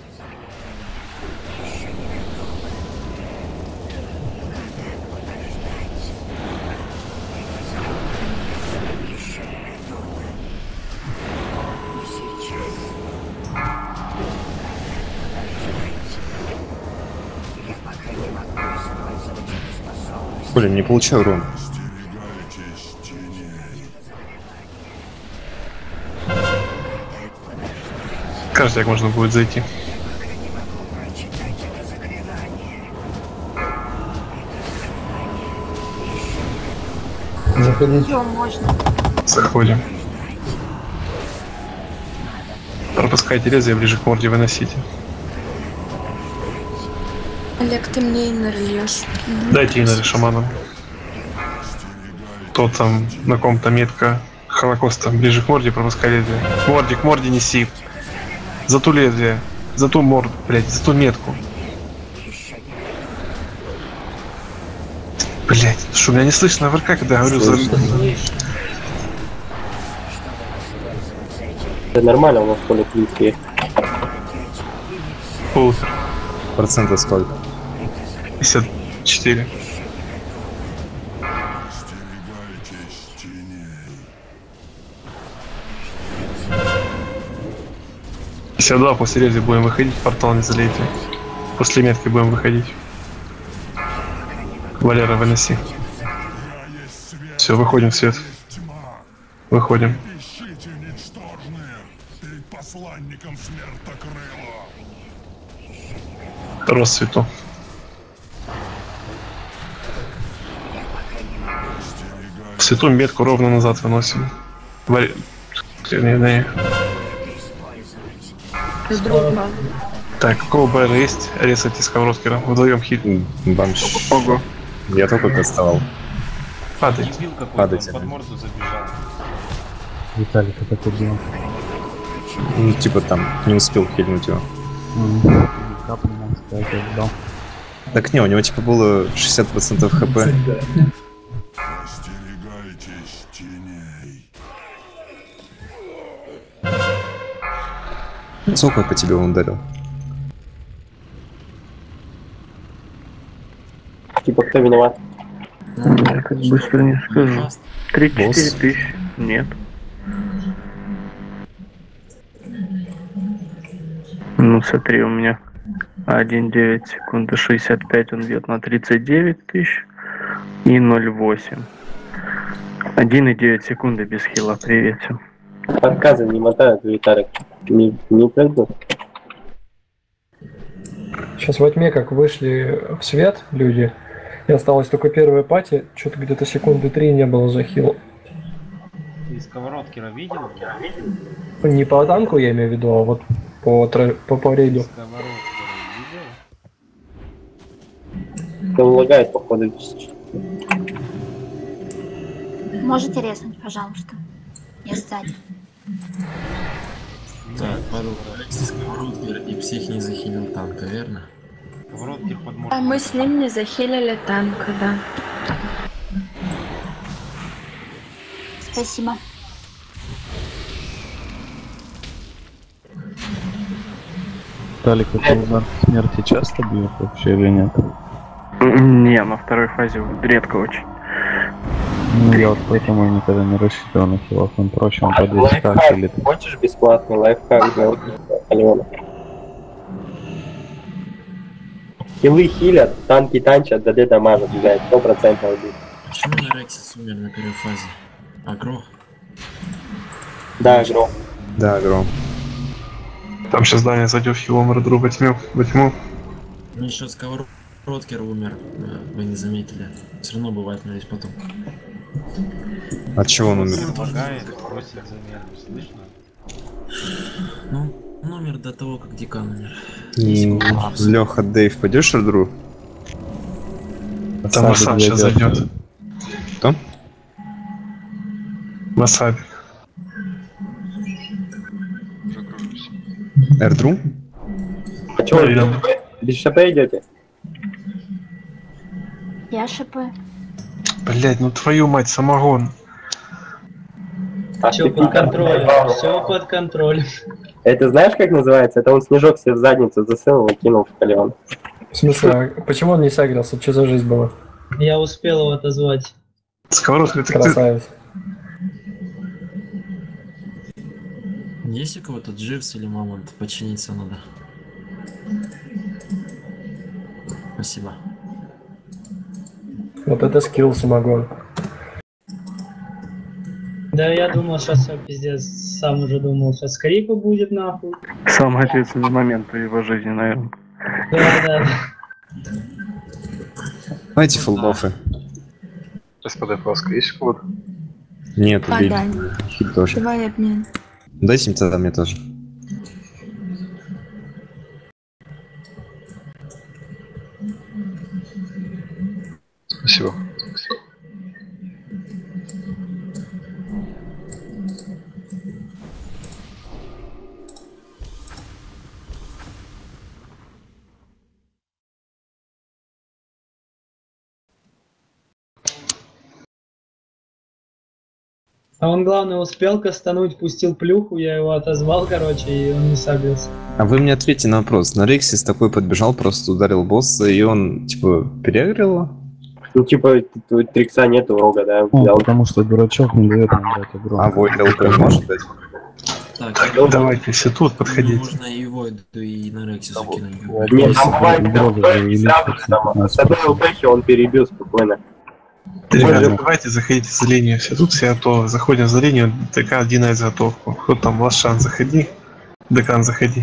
Блин, не получаю урон. Кажется, как можно будет зайти. Заходить. Ё, можно. Заходим. Пропускайте лезвие ближе к морде, выносите. Олег, ты мне иннер льешь. Дайте иннер шаманам. Тот там на ком-то метка Холокоста ближе к морде, пропускай лезвие. К морде неси. За ту лезвие. За ту морду, блять, за ту метку. Блять, что, меня не слышно в РК, когда я говорю за... Это нормально, у нас поле клинские. Полутора. Процента сколько? 54. Если 2 после рези будем выходить, портал не залейте. После метки будем выходить. Валера, выноси. Все, выходим в свет. Выходим. Россвету. В свету метку ровно назад выносим. Так, какого БР есть? Резайте сковородкера. Вдвоем хит. Банш. Ого. Я только кастовал. Падай. Падайте. Виталик, это такой делал. Ну, типа там, не успел хильнуть его. Капнул, можно сказать, отдал. Так не, у него типа было 60% хп. Сколько по тебе он ударил? Типа кто виноват? Я как быстро не скажу. 3-4 тысячи. Нет. Ну смотри, у меня 1,9 секунды 65, он бьет на 39 тысяч и 0,8. 1,9 секунды без хила, привет всем. Отказы не мотают, Виталик. Не прыгнут. Сейчас во тьме как вышли в свет люди, и осталась только первая пати, что-то где-то секунды 3 не было захила. Ты сковородкера видел? Не по танку я имею в виду, а вот по рейду. Он лагает, походу. Можете резнуть, пожалуйста. Я сзади. Так, сковородкер и псих не захилил танка, верно? Сковородкер под А мы с ним не захилили танка, да. Спасибо. Виталик, это удар смерти часто бьет вообще или нет? Не, на второй фазе редко очень. Ну, я вот поэтому никогда не рассчитывал на хилов, он проще, он по 200 Лайфхак, или... хочешь бесплатный лайфхак для Алена? Хилы хилят, танки танчат, ДД дамажат, блядь, 100% убить. Почему на Рексис умер на первой фазе? Агро? Да, Гром. Да, Гром. Там сейчас Даня зайдет хилом Редру во тьму. Ну еще Сковородкер умер, вы не заметили. Все равно бывает, но есть потом. От чего он умер? Лагает, просит замену, слышно? Ну, он умер до того, как Декан умер. Леха, Дэйв, пойдешь Редру? Там Масаб сейчас зайдет. Кто? Масаб. Эрдру? А чё вы без ШП идете? Я ШП. Блять, ну твою мать, самогон. Все под контролем, все под контролем. Это знаешь, как называется? Это он снежок себе в задницу засунул и кинул в калион. В смысле, а почему он не сагрился? Что за жизнь была? Я успел его отозвать. Сковородка, ты... Красавец. Есть у кого-то Дживс или Мамонт? Починиться надо. Спасибо. Вот это скилл самогон. Да, я думал, сейчас пиздец, сам уже думал, сейчас Крику будет нахуй. Самый ответственный момент в его жизни, наверное. Да. Давайте фулбафы. СПД плоско, есть у кого-то? Нет, убили. Подай. Хит тоже. Давай обмен. Дайте им тогда мне тоже. Спасибо. А он, главное, успел кастануть, пустил плюху, я его отозвал, короче, и он не сагрился. А вы мне ответьте на вопрос. На Рексис такой подбежал, просто ударил босса, и он, типа, переагрил его? Ну, типа, тут Трикса нету рога, да? Ну, потому что дурачок не дает нам брать игру. А Войд ЛП может дать? Так, давайте, если тут подходить. Можно и Войду, и на Рексису кинуть. Нет, там бывает, с одной ЛПхи он перебил спокойно. Ребята, давайте заходите за линию. Все тут все готовы. Заходим за линию, ДК 1 на изготовку. Кто там, Лашан, заходи. Декан, заходи.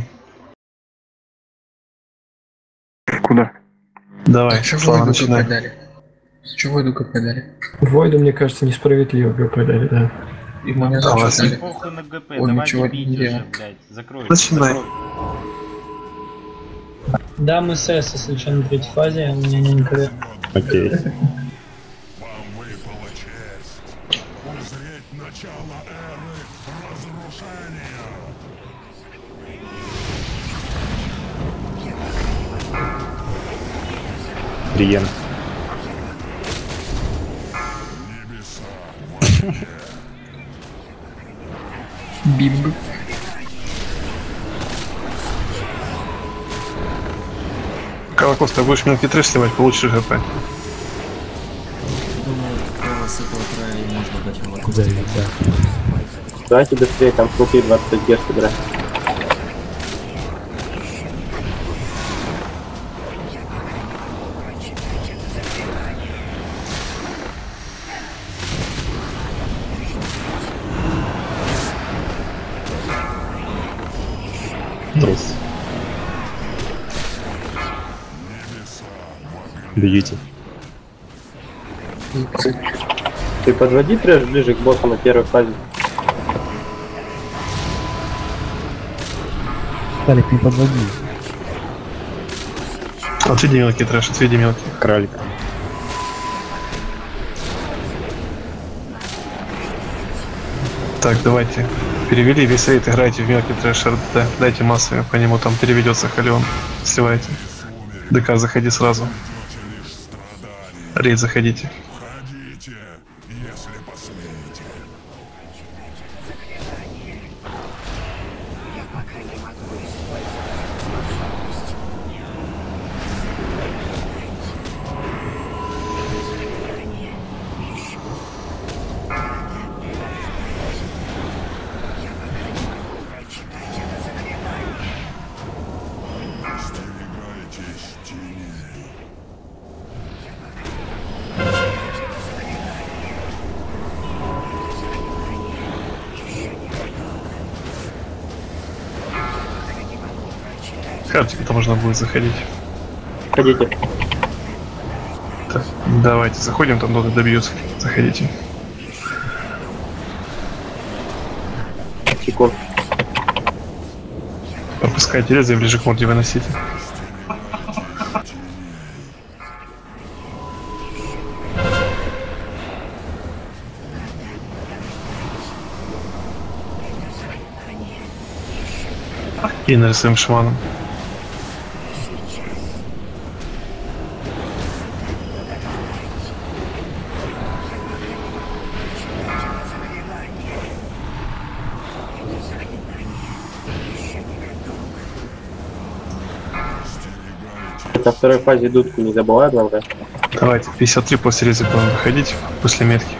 Куда? Давай, Слава, начинай. С чего Войду ГП дали? Войду, мне кажется, несправедливо ГП дали, да. И мне Давай, тоже дали. Похуй на ГП, Он давайте ничего бить не уже, делал. блядь. Закройте. Начинай. Да, мы СС, если что, на третьей фазе, а мне никогда. Окей. Прием. Бимб. Колокоста, будешь мелкий трэш снимать, получишь ГП. Думаю, прямо с этого края и можно дать молоко. Давайте быстрее, там сколько 25 герц играть. Трус. Бегите. Ты подводи трэш ближе к боссу на первой фазе. Талик, не подводи. Отведи мелкий трэш, отведи мелкий. Кралик. Так, давайте. Перевели, весь рейд играйте в мелкий трэш РДТ. Дайте массами по нему, там переведется Халион. Сливайте. ДК, заходи сразу. Рейд заходите. Скажите, когда можно будет заходить. Ходите. Так, давайте заходим, там доты добьются. Заходите. Секунд. Пропускайте резы и ближе к морде выносите. И нарисуем шаманом. На второй фазе дудку не забывай, главное. Давайте, 53 после резы будем выходить, после метки.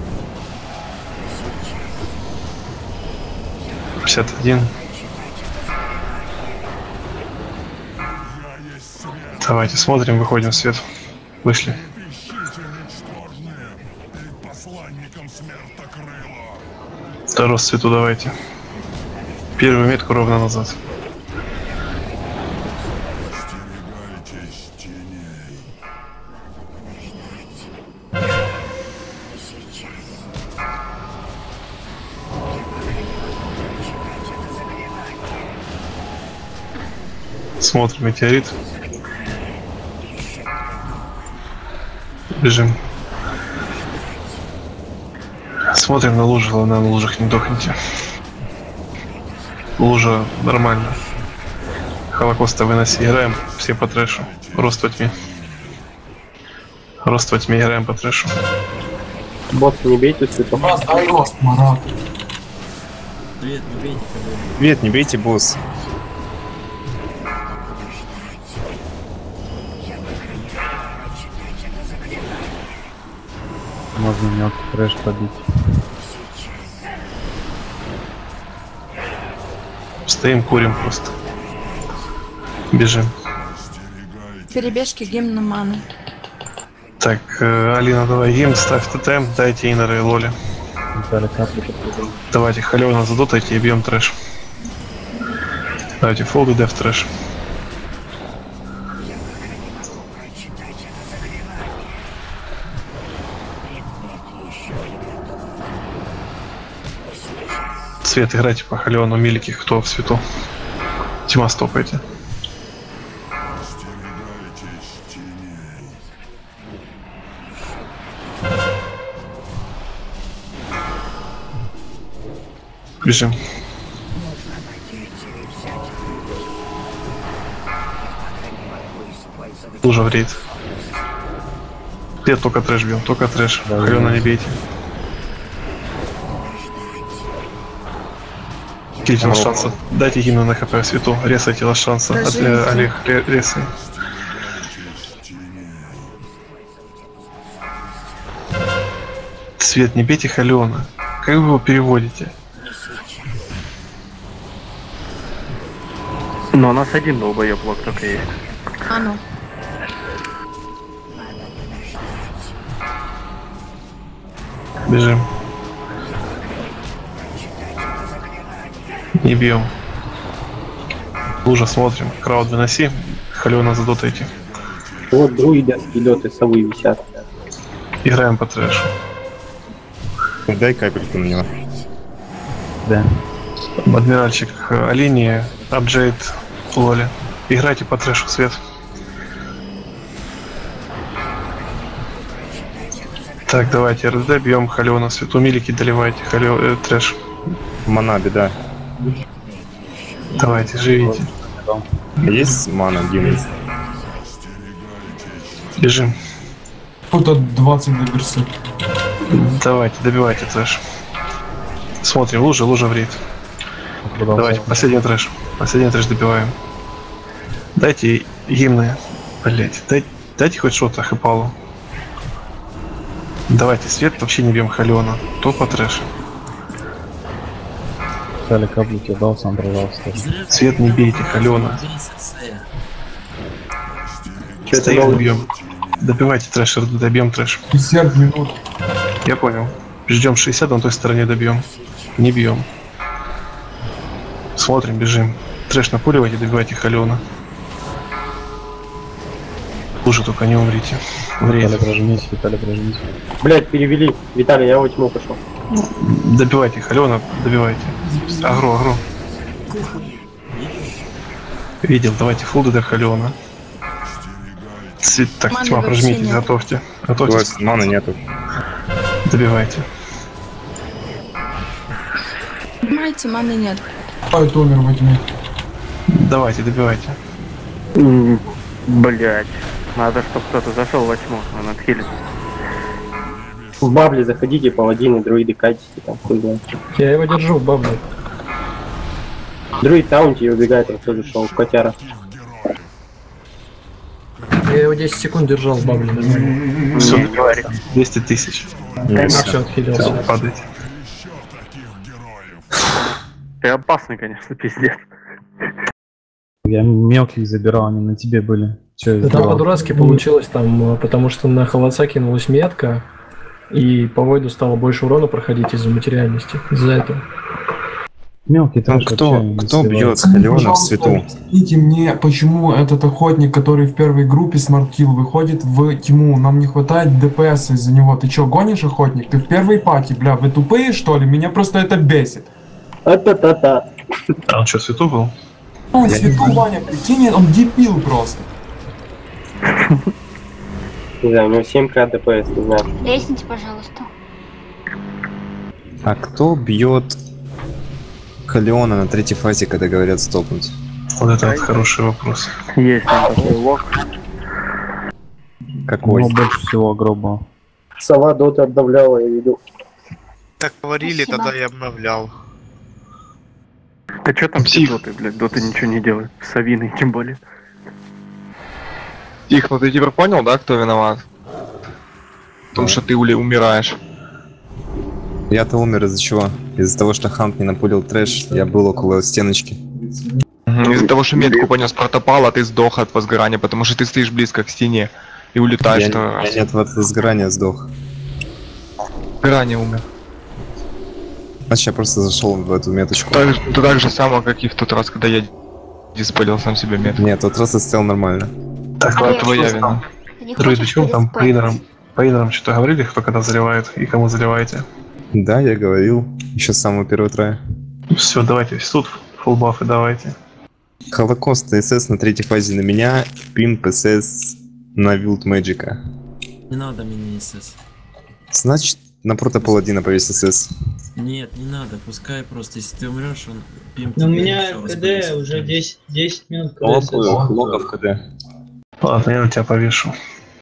51. Давайте, смотрим, выходим в свет. Вышли. Второй в свету давайте. Первую метку ровно назад. Смотрим метеорит. Бежим. Смотрим на лужи, главное, на лужах не дохните. Лужа нормально. Холокоста выноси, играем все по трэшу. Рост во тьме. Рост во тьме, играем по трэшу. Босс, не бейте цветом. Привет, не бейте. Привет, не бейте, босс. Можно мелкий трэш побить. Стоим, курим просто. Бежим. Перебежки гимн маны. Так, Алина, давай гимн, ставь тотем, дайте инеры и лоли. Давайте, Халена задотайте и бьем трэш. Давайте, фолды, деф трэш. Свет, играйте по Халеону, милики, кто в свету. Тьма, стопайте. Бежим. Лужа в рейд. Нет, только трэш бьем, только трэш. Халена не бейте. Кильте лос шанса. Дайте гимну на хп свету. Ресайте лос шанса. Олег, ресай. Свет, не бейте Халена. Как вы его переводите? Но у нас один долбоёб лог только есть. А ну. Бежим. Не бьем. Лужа смотрим. Крауд выноси. Халена задотайте. Вот друидовские лёты совы висят. Играем по трэшу. Дай капельку на него. Да. Адмиральчик, Алиния, Абджейд, Лоли. Играйте по трэшу, свет. Так, давайте, РД бьем Халена, свету милики доливайте, трэш. Мана, беда. Давайте, живите. Есть мана, Дим? Бежим. Фото 20 на версы. Давайте, добивайте трэш. Смотрим, лужа в рейд. Давайте, последний трэш добиваем. Дайте гимны. Блять, дайте хоть что-то хэпалу. Давайте, свет вообще не бьем Халена. То по трэш. Дали каплю тебе дал, сам прорвался. Свет не бейте, Халена. Стоим, бьем. Добивайте трэш, добьем трэш. 50 минут. Я понял. Ждем 60, на той стороне добьем. Не бьем. Смотрим, бежим. Трэш напуливайте, добивайте Халена. Хуже, только не умрите. Виталий, прожмись, Виталий, прожмись. Блять, перевели. Виталий, я в тьму пошел. Добивайте, Халена, добивайте. Агро, агро. Видел, давайте фулды до Халена. Так, Маны тьма, вообще прожмитесь, нет. готовьте. Готовьтесь. Маны нету. Добивайте. Понимаете, маны нет. Ой, умер во тьме. Давайте, добивайте. Блять. Надо, чтобы кто-то зашел во тьму, он отхилит. В бабле заходите, паладины, друиды, катите, там, хуй знает. Я его держу в бабле. Друид таунти и убегает, он тоже шел, котяра. Я его 10 секунд держал в бабле. Все, добивайте. 200 тысяч. Все, отхилился. Все, падайте. Ты опасный, конечно, пиздец. Я мелких забирал, они на тебе были. Че я Да там сделал? по-дурацки получилось, там, потому что на холодца кинулась метка, и по Войду стало больше урона проходить из-за материальности. Из-за этого. Мелкий Там трэш кто вообще не бьет сливает. Халена в свету? Объясните мне, почему этот охотник, который в первой группе смартил, выходит в тьму? Нам не хватает ДПС из-за него. Ты чё, гонишь, охотник? Ты в первой пати, бля, вы тупые, что ли? Меня просто это бесит. А-та-та-та. А он что, в свету был? Он свету, Ваня, прикинь, он дебил просто. Не знаю, у него 7к ДПС, не знаю. Лестница, пожалуйста. А кто бьет Халеона на третьей фазе, когда говорят стопнуть? Вот это вот хороший вопрос. Есть там такой лог. Какой? Ну, больше всего гроба. Сова дота обновляла, я видел. Так говорили, Спасибо. тогда я обновлял. Да что там все доты, блядь, доты ничего не делают. С Авиной тем более. Тих, ну ты теперь понял, да, кто виноват? В том, что ты умираешь. Я-то умер из-за чего? Из-за того, что Хант не напулил трэш, я был около стеночки. Из-за того, что метку понес протопал, а ты сдох от возгорания, потому что ты стоишь близко к стене и улетаешь. Я нет, вот возгорания сдох. Возгорание умер. Значит, я просто зашел в эту меточку. Так же само, как и в тот раз, когда я диспалил сам себе метку. Нет, тот раз я стоял нормально. Так, Олег, твоя что вина. там? Ты не Друид, хочешь почему там переспать? по инерам что-то говорили, кто когда заливает и кому заливаете? Да, я говорил. Еще с самого первого трая. Все, давайте, тут фулбафы давайте. Холокост СС на третьей фазе на меня, Пимп СС на Вилд Мэджика. Не надо мне СС. Значит, на протопаладина повесь СС. Нет, не надо, пускай просто, если ты умрешь, он пим. Но у меня КД уже 10 минут КД. Логов КД. Ладно, я на тебя повешу.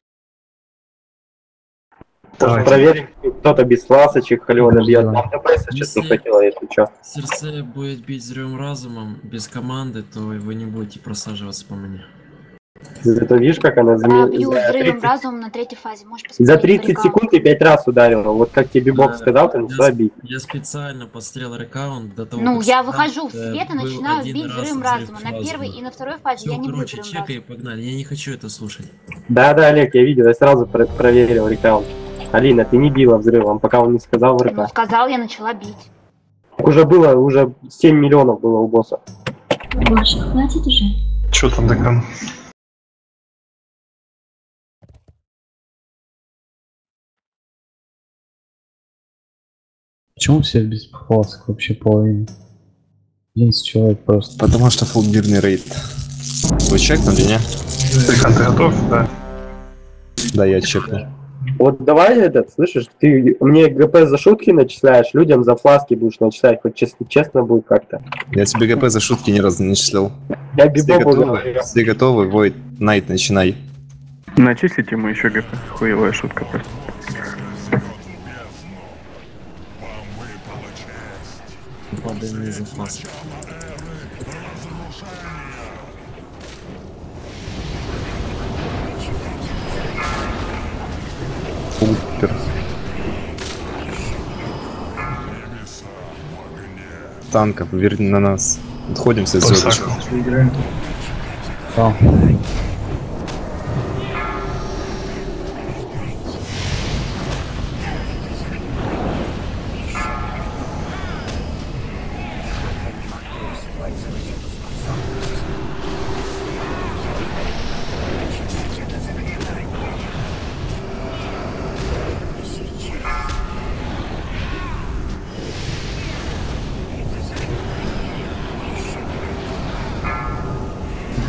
Давайте. Проверим, кто-то без ласочек, Халеона бьет. Нам ДПС сейчас не хватило, если чё. Сердце будет бить взрывом разумом без команды, то вы не будете просаживаться по мне. Зато видишь, как она Я бью взрывом разумом на третьей фазе. Можешь посмотреть. за 30 секунд и 5 раз ударила. Вот как тебе Боб сказал, ты начала бить. Я специально подстрел рекаунт до того, Ну, как я сыграл, выхожу в свет и был начинаю один бить раз взрывом взрыв разума. На разума. первой и на второй фазе Всё, я не бью короче, взрывом чекай, разума. погнали, я не хочу это слушать. Да, Олег, я видел, я сразу проверил рекаунт. Алина, ты не била взрывом, пока он не сказал в Ну, РК. сказал, я начала бить. Уже 7 миллионов было у босса. Маша, хватит уже. Чё там, Декан? Почему все без похвасток вообще половина? 11 человек просто. Потому что фулбирный рейд. Вы чекнули, не? Декан, ты готов? Да. Да, я чекнул. Вот давай этот, слышишь, ты мне ГП за шутки начисляешь, людям за фласки будешь начислять, хоть честно будет как-то. Я тебе ГП за шутки ни разу не начислял. Я Все бибобу готовы? говорю. Все готовы? Войд, Найт, начинай. Начислите ему еще ГП. Хуевая шутка просто. Падаем не за фласк. Супер. Танков, верни на нас. Отходимся с звездочкой. Да.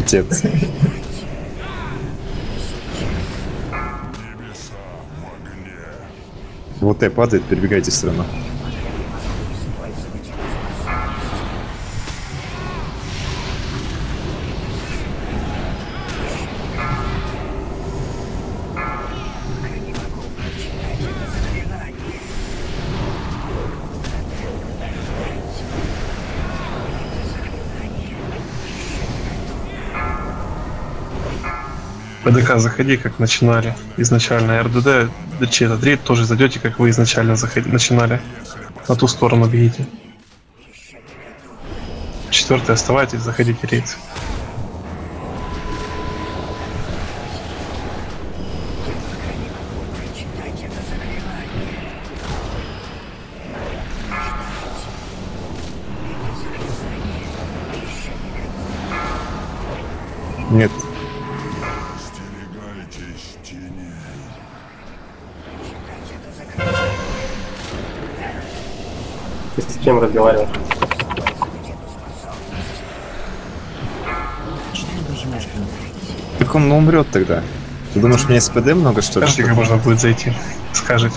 Отец. Вот падает, перебегайте все равно. ПДК заходи, как начинали изначально. РДД, чей-то рейд тоже зайдете, как вы изначально начинали. На ту сторону бегите. 4-й оставайтесь, заходите рейд. Нет. Ты с кем разговариваешь? Так он умрет тогда. Ты думаешь, у меня СПД много, что ли? Скажите, как можно будет зайти. Скажите.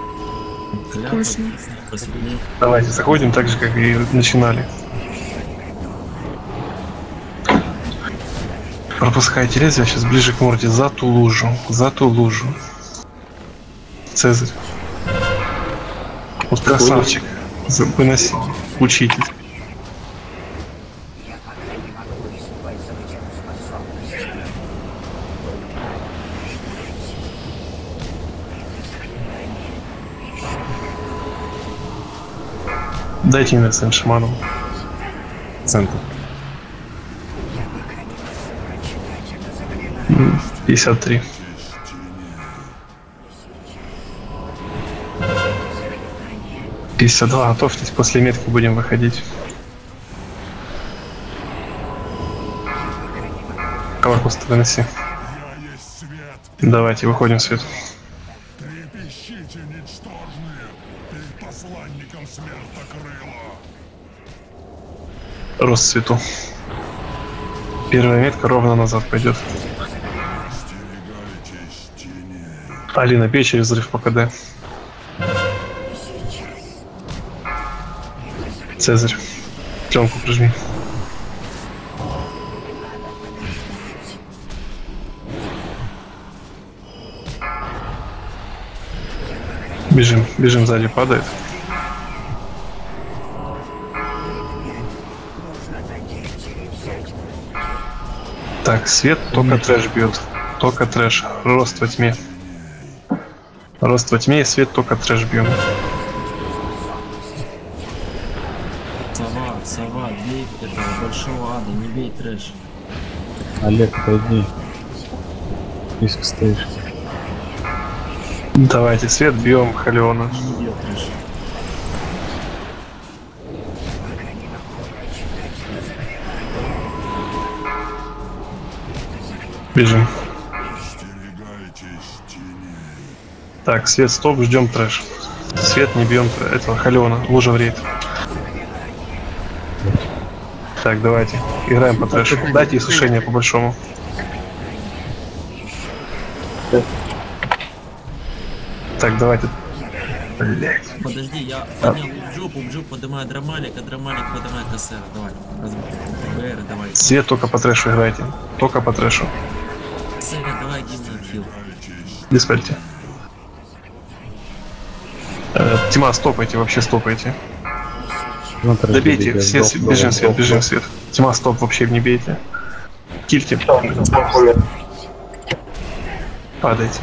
Давайте, заходим так же, как и начинали. Пропускайте лезвие, сейчас ближе к морде, за ту лужу, за ту лужу. Цезарь. Вот красавчик. Выноси, учитель. Дайте мне сын шаману. Центр. 53. Готовьтесь, после метки будем выходить. Корпус выноси. Давайте, выходим в свет. Рост свету. Первая метка ровно назад пойдет. Алина, бей через взрыв по КД. Цезарь, пленку прижми. Бежим, бежим, сзади падает. Так, свет только трэш бьет. Только трэш. Рост во тьме. Рост во тьме и свет только трэш бьем. Сова, бей этого большого ада, не бей трэш. Олег, отойди. Близко стоишь. Давайте, свет бьем Халиона. Не бей трэш. Бежим. Так, свет, стоп, ждем трэш. Свет, не бьем этого Халиона, лужа в рейд. Так, давайте, играем по трэшу. Дайте иссушение по большому. Так, давайте. Блять. Подожди, я поднял Убджу поднимаю Драмалик, а Драмалик поднимает КСР. Давай, БР, давай. Свет только по трэшу играйте. Только по трэшу. Сэра, давай, гимн хил. Диспельте. Тьма, стопайте, вообще стопайте. Добейте, свет, бежим, свет, бежим, свет. Тьма, стоп, вообще не бейте. Кильте. Падайте.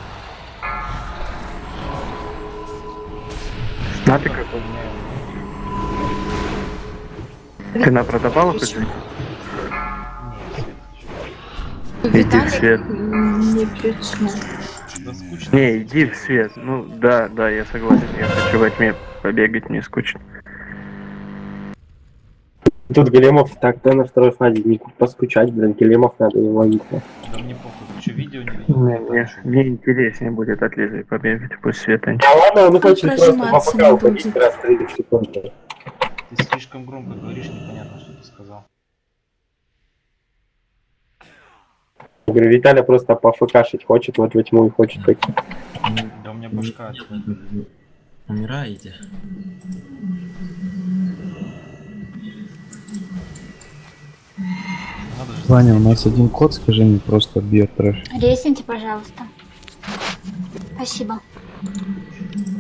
А ты какой? Ты на протопалу хочешь? Иди в свет. Не причина. Не, иди в свет. Ну да, я согласен. Я хочу во тьме побегать, мне скучно. Тут Големов так, да, на второй фазе не поскучать, блин, Големов надо его ловить. Да мне похуй, ты что, видео не видел? Мне интереснее будет от лезвия побегать, пусть света не. А ладно, он хочет просто по ПК уходить раз 30 секунд. Ты слишком громко говоришь, непонятно, что ты сказал. Я говорю, Виталя просто пофкашить хочет, вот во тьму и хочет пойти. Да у меня башка. Умираете? Ваня, у нас один код, скажи мне, просто бьет трэш. Ресните, пожалуйста. Спасибо.